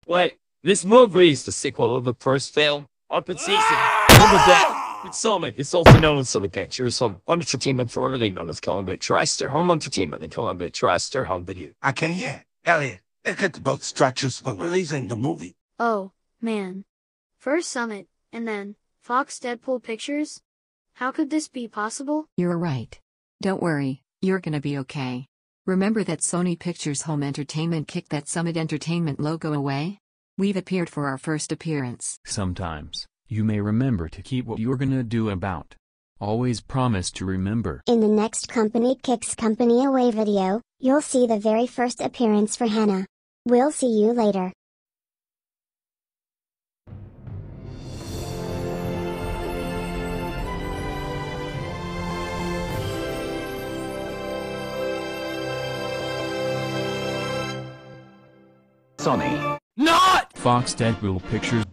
Wait, this movie is the sequel of the first film. Up in season. Number that. It's Summit. It's also known as Summit Pictures. Some entertainment formerly known as Columbia TriStar Home Entertainment and Columbia TriStar Home Video. I can hear. Elliot, look at both structures for releasing the movie. Oh, man. First Summit, and then Fox Deadpool Pictures? How could this be possible? You're right. Don't worry, you're gonna be okay. Remember that Sony Pictures Home Entertainment kicked that Summit Entertainment logo away? We've appeared for our first appearance. Sometimes, you may remember to keep what you're gonna do about. Always promise to remember. In the next Company Kicks Company Away video, you'll see the very first appearance for Hannah. We'll see you later. Sony. Not! Fox Deadpool Pictures